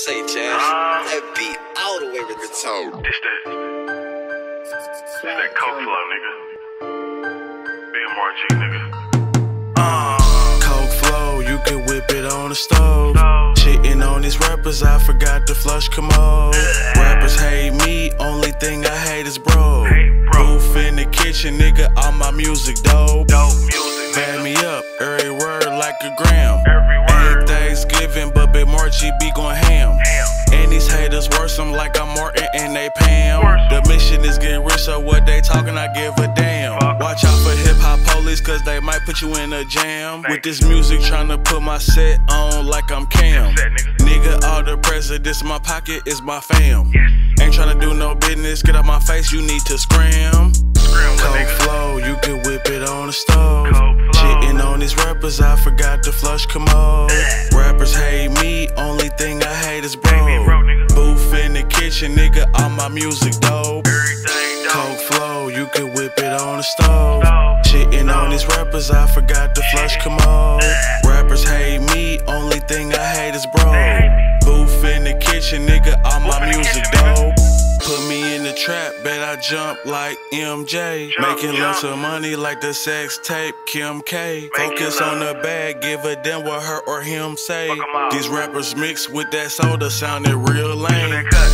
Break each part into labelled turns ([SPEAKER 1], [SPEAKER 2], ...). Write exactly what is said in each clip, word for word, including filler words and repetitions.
[SPEAKER 1] say, Chad. That beat all the way retarded.
[SPEAKER 2] This that. This that coke flow, nigga. B M R G, nigga. Uh,
[SPEAKER 3] coke flow, you can whip it on the stove. Shitting on these rappers, I forgot to flush commode. Rappers hate me, only thing I hate is bro. Booth in the kitchen, nigga, all my music dope. Bad me up, every word like a gram. Ain't Thanksgiving, but Big Margie be going ham. And these haters worse, I'm like I'm Martin and they Pam. The mission is get rich, so what they talking, I give a damn. Watch out for hip hop police, cause they might put you in a jam. With this music, tryna put my set on like I'm Cam. Nigga, all the presidents in my pocket is my fam. Ain't tryna do no business, get out my face, you need to scram. Coke flow, you can whip it on the stove. Shitting on these rappers, I forgot to flush commode. Rappers hate me, only thing I hate is bro. Booth in the kitchen, nigga, all my music dope. Coke flow, you can whip it on the stove. Shitting on these rappers, I forgot to flush commode. Rappers hate me, only thing I hate is bro. Booth in the kitchen, nigga, all my music dope. Put me in the trap, bet I jump like M J.
[SPEAKER 2] Jump,
[SPEAKER 3] Making
[SPEAKER 2] jump.
[SPEAKER 3] lots of money like the sex tape Kim K. Focus on the bag, give a damn what her or him say. These rappers mixed with that soda sounded real lame.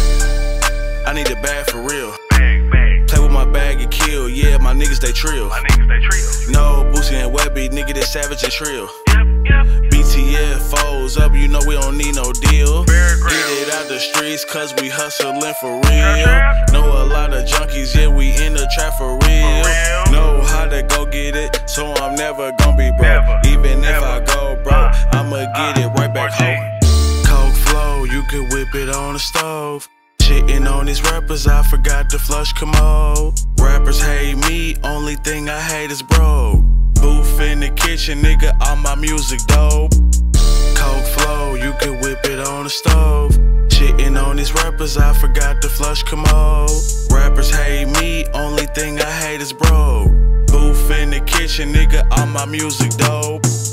[SPEAKER 3] I need a bag for real. Play with my bag and kill, yeah, my niggas they trill. No, Boosie and Webby, nigga they savage and trill. B T F foes up, you know we don't need no deal. Get it out the streets, cause we hustling for real. Know a lot of junkies, yeah, we in the trap for real. Know how to go get it, so I'm never gonna be broke. Even if I go broke, I'ma get it right back home. Coke flow, you can whip it on the stove. Shitting on these rappers, I forgot to flush commode. Rappers hate me, only thing I hate is bro. Booth in the kitchen, nigga, all my music dope. Coke flow, you can whip it on the stove. Shitting on these rappers, I forgot to flush commode. Rappers hate me, only thing I hate is bro. Booth in the kitchen, nigga, all my music dope.